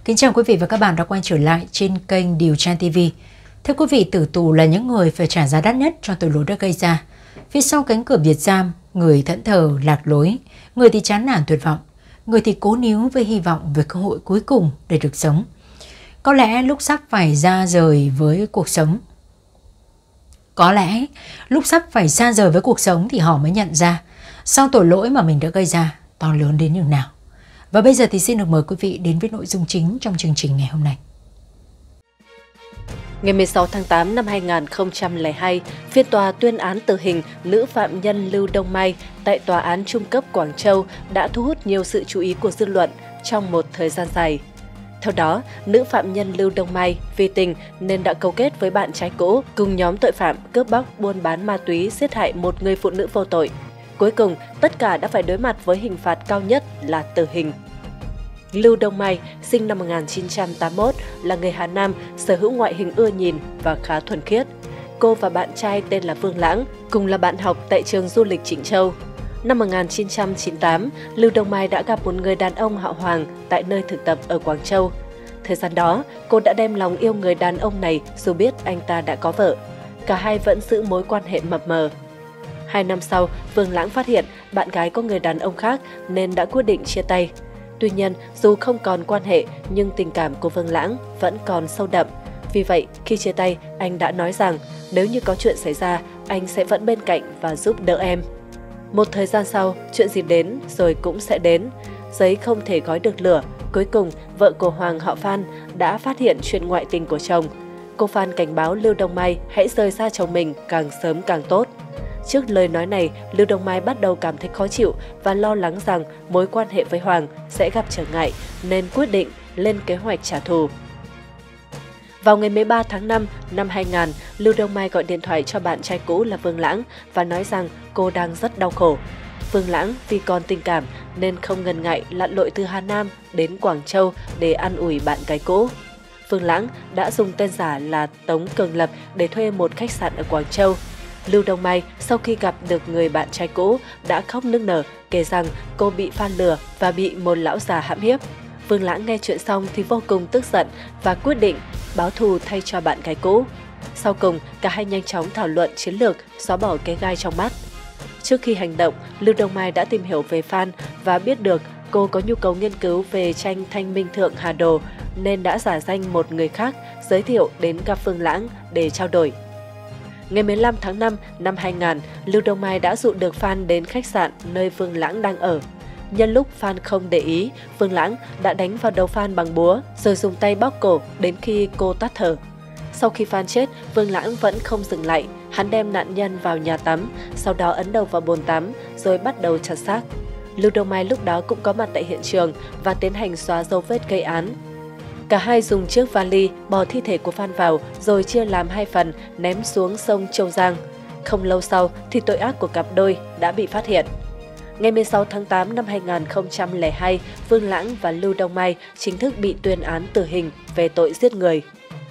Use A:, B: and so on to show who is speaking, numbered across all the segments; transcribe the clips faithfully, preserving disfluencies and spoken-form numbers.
A: Kính chào quý vị và các bạn đã quay trở lại trên kênh Điều Tra ti vi. Thưa quý vị, tử tù là những người phải trả giá đắt nhất cho tội lỗi đã gây ra. Phía sau cánh cửa biệt giam, người thẫn thờ lạc lối, người thì chán nản tuyệt vọng, người thì cố níu với hy vọng về cơ hội cuối cùng để được sống. Có lẽ lúc sắp phải ra rời với cuộc sống. Có lẽ lúc sắp phải xa rời với cuộc sống thì họ mới nhận ra sau tội lỗi mà mình đã gây ra to lớn đến nhường nào. Và bây giờ thì xin được mời quý vị đến với nội dung chính trong chương trình ngày hôm nay.
B: Ngày mười sáu tháng tám năm hai nghìn không trăm lẻ hai, phiên tòa tuyên án tử hình nữ phạm nhân Lưu Đông Mai tại Tòa án Trung cấp Quảng Châu đã thu hút nhiều sự chú ý của dư luận trong một thời gian dài. Theo đó, nữ phạm nhân Lưu Đông Mai vì tình nên đã cấu kết với bạn trai cũ cùng nhóm tội phạm cướp bóc, buôn bán ma túy, giết hại một người phụ nữ vô tội. Cuối cùng, tất cả đã phải đối mặt với hình phạt cao nhất là tử hình. Lưu Đông Mai, sinh năm một nghìn chín trăm tám mươi mốt, là người Hà Nam, sở hữu ngoại hình ưa nhìn và khá thuần khiết. Cô và bạn trai tên là Vương Lãng, cùng là bạn học tại trường du lịch Trịnh Châu. Năm một nghìn chín trăm chín mươi tám, Lưu Đông Mai đã gặp một người đàn ông họ Hoàng tại nơi thực tập ở Quảng Châu. Thời gian đó, cô đã đem lòng yêu người đàn ông này dù biết anh ta đã có vợ. Cả hai vẫn giữ mối quan hệ mập mờ. Hai năm sau, Vương Lãng phát hiện bạn gái có người đàn ông khác nên đã quyết định chia tay. Tuy nhiên, dù không còn quan hệ nhưng tình cảm của Vương Lãng vẫn còn sâu đậm. Vì vậy, khi chia tay, anh đã nói rằng nếu như có chuyện xảy ra, anh sẽ vẫn bên cạnh và giúp đỡ em. Một thời gian sau, chuyện gì đến rồi cũng sẽ đến. Giấy không thể gói được lửa. Cuối cùng, vợ của Hoàng họ Phan đã phát hiện chuyện ngoại tình của chồng. Cô Phan cảnh báo Lưu Đông Mai hãy rời xa chồng mình càng sớm càng tốt. Trước lời nói này, Lưu Đông Mai bắt đầu cảm thấy khó chịu và lo lắng rằng mối quan hệ với Hoàng sẽ gặp trở ngại nên quyết định lên kế hoạch trả thù. Vào ngày mười ba tháng năm năm hai nghìn, Lưu Đông Mai gọi điện thoại cho bạn trai cũ là Vương Lãng và nói rằng cô đang rất đau khổ. Vương Lãng vì còn tình cảm nên không ngần ngại lặn lội từ Hà Nam đến Quảng Châu để an ủi bạn gái cũ. Vương Lãng đã dùng tên giả là Tống Cường Lập để thuê một khách sạn ở Quảng Châu. Lưu Đông Mai sau khi gặp được người bạn trai cũ đã khóc nức nở kể rằng cô bị Phan lừa và bị một lão già hãm hiếp. Vương Lãng nghe chuyện xong thì vô cùng tức giận và quyết định báo thù thay cho bạn gái cũ. Sau cùng, cả hai nhanh chóng thảo luận chiến lược xóa bỏ cái gai trong mắt. Trước khi hành động, Lưu Đông Mai đã tìm hiểu về Phan và biết được cô có nhu cầu nghiên cứu về tranh Thanh Minh Thượng Hà Đồ nên đã giả danh một người khác giới thiệu đến gặp Vương Lãng để trao đổi. Ngày mười lăm tháng năm năm hai nghìn, Lưu Đông Mai đã dụ được Phan đến khách sạn nơi Vương Lãng đang ở. Nhân lúc Phan không để ý, Vương Lãng đã đánh vào đầu Phan bằng búa rồi dùng tay bóp cổ đến khi cô tắt thở. Sau khi Phan chết, Vương Lãng vẫn không dừng lại. Hắn đem nạn nhân vào nhà tắm, sau đó ấn đầu vào bồn tắm rồi bắt đầu chặt xác. Lưu Đông Mai lúc đó cũng có mặt tại hiện trường và tiến hành xóa dấu vết gây án. Cả hai dùng chiếc vali bỏ thi thể của Phan vào rồi chia làm hai phần ném xuống sông Châu Giang. Không lâu sau thì tội ác của cặp đôi đã bị phát hiện. Ngày mười sáu tháng tám năm hai nghìn không trăm lẻ hai, Vương Lãng và Lưu Đông Mai chính thức bị tuyên án tử hình về tội giết người.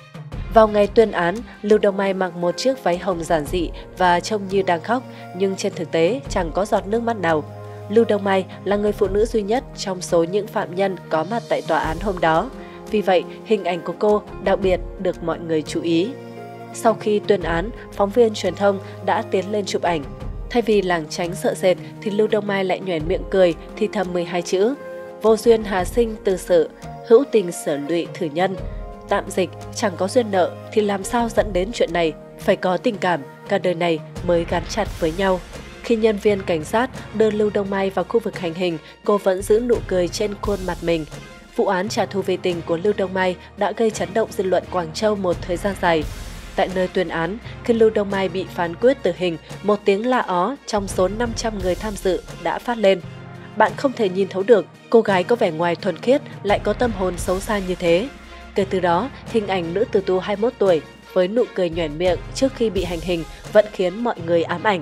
B: Vào ngày tuyên án, Lưu Đông Mai mặc một chiếc váy hồng giản dị và trông như đang khóc, nhưng trên thực tế chẳng có giọt nước mắt nào. Lưu Đông Mai là người phụ nữ duy nhất trong số những phạm nhân có mặt tại tòa án hôm đó. Vì vậy, hình ảnh của cô đặc biệt được mọi người chú ý. Sau khi tuyên án, phóng viên truyền thông đã tiến lên chụp ảnh. Thay vì lảng tránh sợ sệt thì Lưu Đông Mai lại nhoẻn miệng cười thì thầm mười hai chữ: vô duyên hà sinh từ sự, hữu tình sở lụy thử nhân. Tạm dịch, chẳng có duyên nợ thì làm sao dẫn đến chuyện này, phải có tình cảm, cả đời này mới gắn chặt với nhau. Khi nhân viên cảnh sát đưa Lưu Đông Mai vào khu vực hành hình, cô vẫn giữ nụ cười trên khuôn mặt mình. Vụ án trả thù vì tình của Lưu Đông Mai đã gây chấn động dư luận Quảng Châu một thời gian dài. Tại nơi tuyên án, khi Lưu Đông Mai bị phán quyết tử hình, một tiếng la ó trong số năm trăm người tham dự đã phát lên. Bạn không thể nhìn thấu được, cô gái có vẻ ngoài thuần khiết lại có tâm hồn xấu xa như thế. Kể từ đó, hình ảnh nữ tử tù hai mươi mốt tuổi với nụ cười nhoẻn miệng trước khi bị hành hình vẫn khiến mọi người ám ảnh.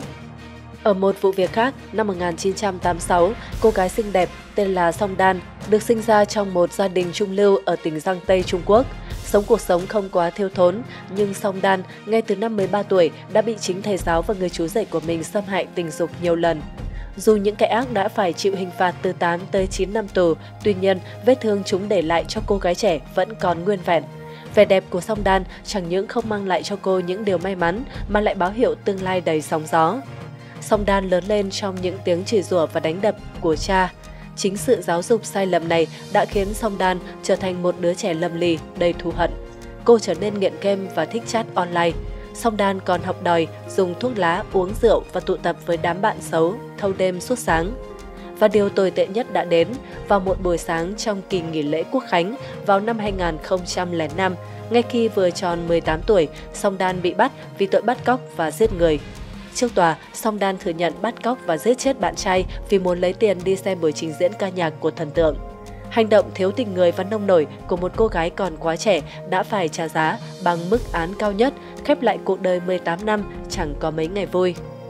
B: Ở một vụ việc khác, năm một nghìn chín trăm tám mươi sáu, cô gái xinh đẹp tên là Song Dan được sinh ra trong một gia đình trung lưu ở tỉnh Giang Tây, Trung Quốc. Sống cuộc sống không quá thiếu thốn, nhưng Song Dan ngay từ năm mười ba tuổi đã bị chính thầy giáo và người chú rể của mình xâm hại tình dục nhiều lần. Dù những kẻ ác đã phải chịu hình phạt từ tám tới chín năm tù, tuy nhiên vết thương chúng để lại cho cô gái trẻ vẫn còn nguyên vẹn. Vẻ đẹp của Song Dan chẳng những không mang lại cho cô những điều may mắn mà lại báo hiệu tương lai đầy sóng gió. Song Dan lớn lên trong những tiếng chửi rủa và đánh đập của cha. Chính sự giáo dục sai lầm này đã khiến Song Dan trở thành một đứa trẻ lầm lì, đầy thù hận. Cô trở nên nghiện game và thích chat online. Song Dan còn học đòi, dùng thuốc lá, uống rượu và tụ tập với đám bạn xấu, thâu đêm suốt sáng. Và điều tồi tệ nhất đã đến, vào một buổi sáng trong kỳ nghỉ lễ Quốc khánh vào năm hai nghìn không trăm lẻ năm, ngay khi vừa tròn mười tám tuổi, Song Dan bị bắt vì tội bắt cóc và giết người. Trước tòa, Song Dan thừa nhận bắt cóc và giết chết bạn trai vì muốn lấy tiền đi xem buổi trình diễn ca nhạc của thần tượng. Hành động thiếu tình người và nông nổi của một cô gái còn quá trẻ đã phải trả giá bằng mức án cao nhất, khép lại cuộc đời mười tám năm chẳng có mấy ngày vui.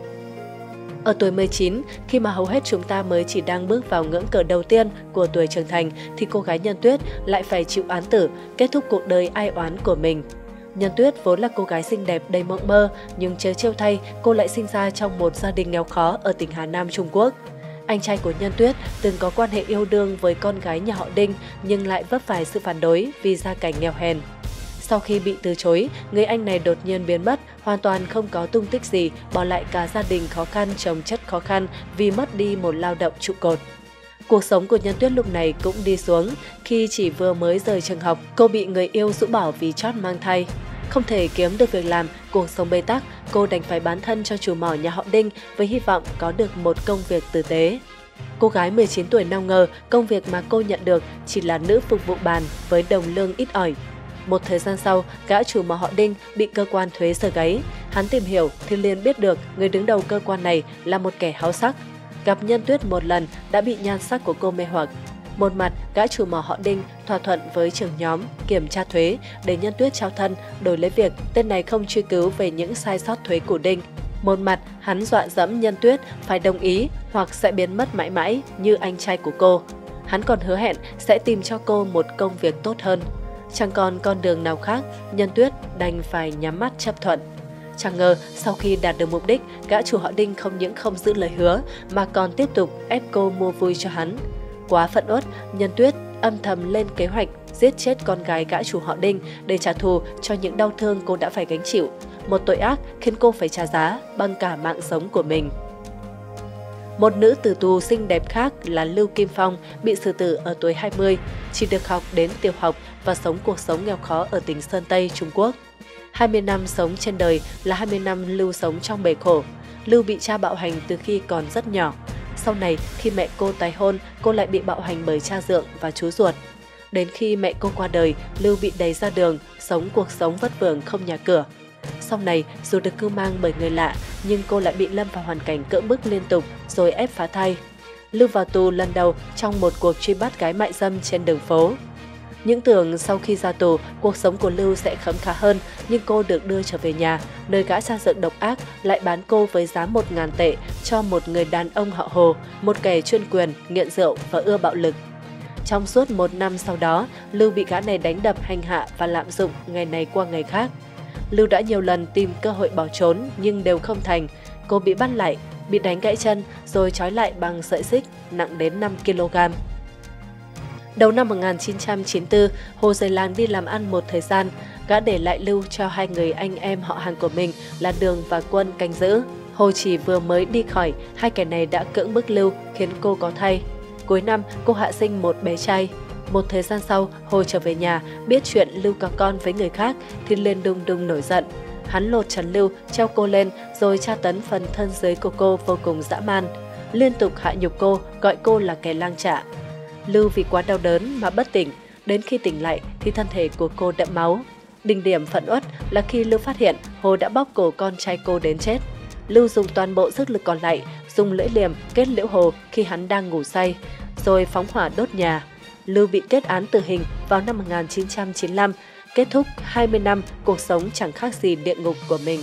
B: Ở tuổi mười chín, khi mà hầu hết chúng ta mới chỉ đang bước vào ngưỡng cửa đầu tiên của tuổi trưởng thành, thì cô gái Nhân Tuyết lại phải chịu án tử, kết thúc cuộc đời ai oán của mình. Nhân Tuyết vốn là cô gái xinh đẹp đầy mộng mơ, nhưng trớ trêu thay, cô lại sinh ra trong một gia đình nghèo khó ở tỉnh Hà Nam, Trung Quốc. Anh trai của Nhân Tuyết từng có quan hệ yêu đương với con gái nhà họ Đinh nhưng lại vấp phải sự phản đối vì gia cảnh nghèo hèn. Sau khi bị từ chối, người anh này đột nhiên biến mất, hoàn toàn không có tung tích gì, bỏ lại cả gia đình khó khăn chồng chất khó khăn vì mất đi một lao động trụ cột. Cuộc sống của Nhân Tuyết lúc này cũng đi xuống, khi chỉ vừa mới rời trường học, cô bị người yêu rũ bỏ vì chót mang thai. Không thể kiếm được việc làm, cuộc sống bế tắc, cô đành phải bán thân cho chủ mỏ nhà họ Đinh với hy vọng có được một công việc tử tế. Cô gái mười chín tuổi nào ngờ công việc mà cô nhận được chỉ là nữ phục vụ bàn với đồng lương ít ỏi. Một thời gian sau, gã chủ mỏ họ Đinh bị cơ quan thuế sờ gáy. Hắn tìm hiểu thì liền biết được người đứng đầu cơ quan này là một kẻ háo sắc. Gặp Nhân Tuyết một lần đã bị nhan sắc của cô mê hoặc. Một mặt, gã chủ mỏ họ Đinh thỏa thuận với trưởng nhóm kiểm tra thuế để Nhân Tuyết trao thân, đổi lấy việc tên này không truy cứu về những sai sót thuế của Đinh. Một mặt, hắn dọa dẫm Nhân Tuyết phải đồng ý hoặc sẽ biến mất mãi mãi như anh trai của cô. Hắn còn hứa hẹn sẽ tìm cho cô một công việc tốt hơn. Chẳng còn con đường nào khác, Nhân Tuyết đành phải nhắm mắt chấp thuận. Chẳng ngờ, sau khi đạt được mục đích, gã chủ họ Đinh không những không giữ lời hứa mà còn tiếp tục ép cô mua vui cho hắn. Quá phẫn uất, Nhân Tuyết âm thầm lên kế hoạch giết chết con gái gã chủ họ Đinh để trả thù cho những đau thương cô đã phải gánh chịu. Một tội ác khiến cô phải trả giá bằng cả mạng sống của mình. Một nữ tử tù xinh đẹp khác là Lưu Kim Phong bị xử tử ở tuổi hai mươi, chỉ được học đến tiểu học và sống cuộc sống nghèo khó ở tỉnh Sơn Tây, Trung Quốc. hai mươi năm sống trên đời là hai mươi năm Lưu sống trong bể khổ. Lưu bị cha bạo hành từ khi còn rất nhỏ. Sau này, khi mẹ cô tái hôn, cô lại bị bạo hành bởi cha dượng và chú ruột. Đến khi mẹ cô qua đời, Lưu bị đày ra đường, sống cuộc sống vất vưởng không nhà cửa. Sau này, dù được cưu mang bởi người lạ, nhưng cô lại bị lâm vào hoàn cảnh cưỡng bức liên tục rồi ép phá thai. Lưu vào tù lần đầu trong một cuộc truy bắt gái mại dâm trên đường phố. Những tưởng sau khi ra tù, cuộc sống của Lưu sẽ khấm khá hơn, nhưng cô được đưa trở về nhà, nơi gã cha dượng độc ác lại bán cô với giá một nghìn tệ cho một người đàn ông họ Hồ, một kẻ chuyên quyền, nghiện rượu và ưa bạo lực. Trong suốt một năm sau đó, Lưu bị gã này đánh đập, hành hạ và lạm dụng ngày này qua ngày khác. Lưu đã nhiều lần tìm cơ hội bỏ trốn nhưng đều không thành. Cô bị bắt lại, bị đánh gãy chân rồi trói lại bằng sợi xích nặng đến năm ki lô gam. Đầu năm một nghìn chín trăm chín mươi tư, Hồ rời làng đi làm ăn một thời gian, gã để lại Lưu cho hai người anh em họ hàng của mình là Đường và Quân canh giữ. Hồ chỉ vừa mới đi khỏi, hai kẻ này đã cưỡng bức Lưu khiến cô có thai. Cuối năm, cô hạ sinh một bé trai. Một thời gian sau, Hồ trở về nhà, biết chuyện Lưu có con với người khác thì lên đùng đùng nổi giận. Hắn lột trần Lưu, treo cô lên rồi tra tấn phần thân dưới của cô vô cùng dã man. Liên tục hạ nhục cô, gọi cô là kẻ lang trạ. Lưu vì quá đau đớn mà bất tỉnh, đến khi tỉnh lại thì thân thể của cô đẫm máu. Đỉnh điểm phẫn uất là khi Lưu phát hiện Hồ đã bóp cổ con trai cô đến chết. Lưu dùng toàn bộ sức lực còn lại, dùng lưỡi liềm kết liễu Hồ khi hắn đang ngủ say, rồi phóng hỏa đốt nhà. Lưu bị kết án tử hình vào năm một nghìn chín trăm chín mươi lăm, kết thúc hai mươi năm cuộc sống chẳng khác gì địa ngục của mình.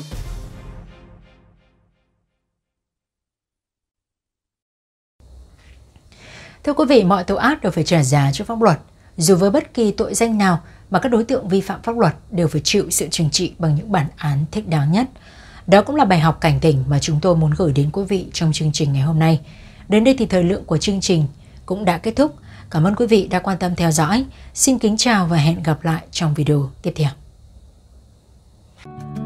A: Thưa quý vị, mọi tội ác đều phải trả giá cho pháp luật. Dù với bất kỳ tội danh nào mà các đối tượng vi phạm pháp luật đều phải chịu sự trừng trị bằng những bản án thích đáng nhất. Đó cũng là bài học cảnh tỉnh mà chúng tôi muốn gửi đến quý vị trong chương trình ngày hôm nay. Đến đây thì thời lượng của chương trình cũng đã kết thúc. Cảm ơn quý vị đã quan tâm theo dõi. Xin kính chào và hẹn gặp lại trong video tiếp theo.